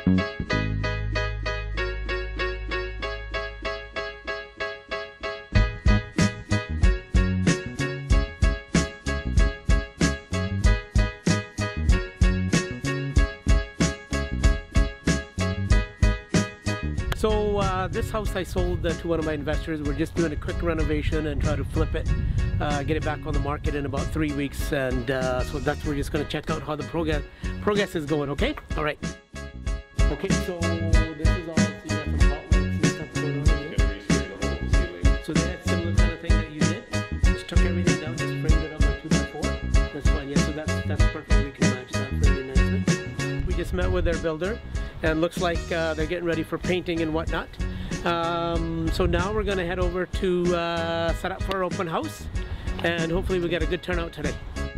So this house I sold to one of my investors. We're just doing a quick renovation and try to flip it, get it back on the market in about 3 weeks. And so that's, we're just going to check out how the progress is going, okay? All right. Okay, so this is all, so you got some outlets and stuff going on here. So they had similar kind of thing that you did. Just took everything down, just framed it up on 2x4. That's fine, yeah, so that's perfect. We can match that really nicely. We just met with their builder, and looks like they're getting ready for painting and whatnot. So now we're gonna head over to set up for our open house, and hopefully we get a good turnout today.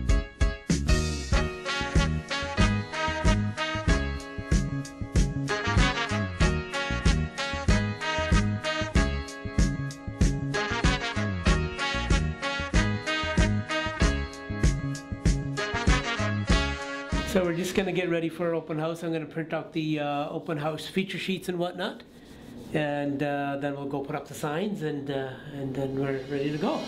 So we're just gonna get ready for our open house. I'm gonna print out the open house feature sheets and whatnot, and then we'll go put up the signs, and then we're ready to go.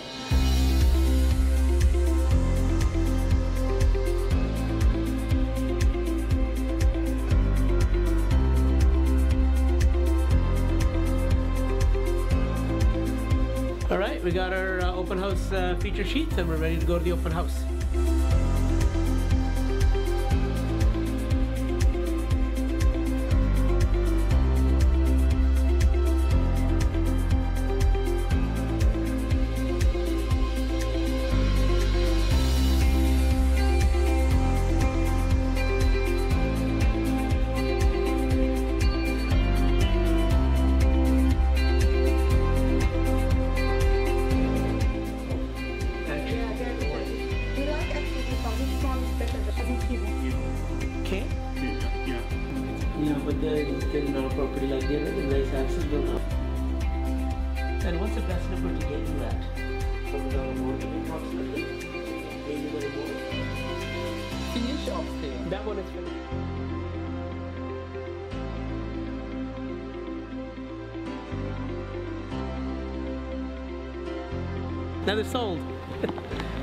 All right, we got our open house feature sheets, and we're ready to go to the open house. Okay? Yeah, but they're not property like they're in nice access, don't know. And what's the best number to get you at? From the morning approximately? Maybe a little more. Finish off there. That one is finished. Now they're sold.